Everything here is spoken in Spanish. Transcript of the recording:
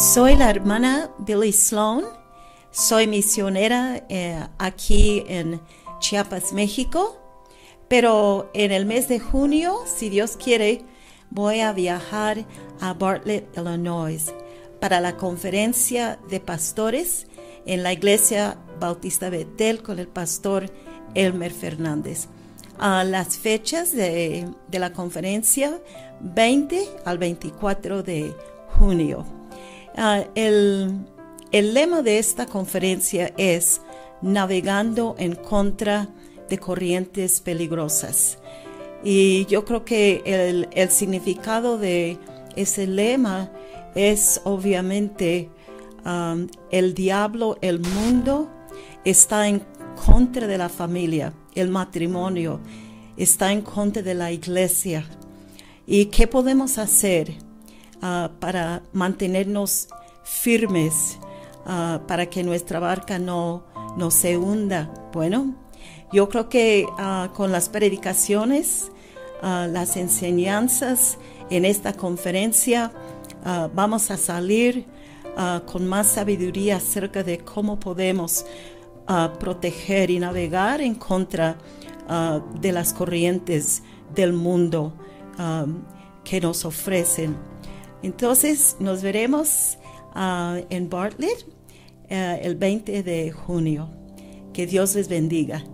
Soy la hermana Billy Sloan, soy misionera aquí en Chiapas, México, pero en el mes de junio, si Dios quiere, voy a viajar a Bartlett, Illinois, para la conferencia de pastores en la Iglesia Bautista Betel con el pastor Elmer Fernández. Las fechas de la conferencia, 20 al 24 de junio. El lema de esta conferencia es Navegando en contra de corrientes peligrosas. Y yo creo que el significado de ese lema es obviamente el diablo, el mundo está en contra de la familia, el matrimonio está en contra de la iglesia. ¿Y qué podemos hacer para mantenernos firmes, para que nuestra barca no se hunda? Bueno, yo creo que con las predicaciones, las enseñanzas en esta conferencia, vamos a salir con más sabiduría acerca de cómo podemos proteger y navegar en contra de las corrientes del mundo que nos ofrecen. Entonces nos veremos en Bartlett el 20 de junio. Que Dios les bendiga.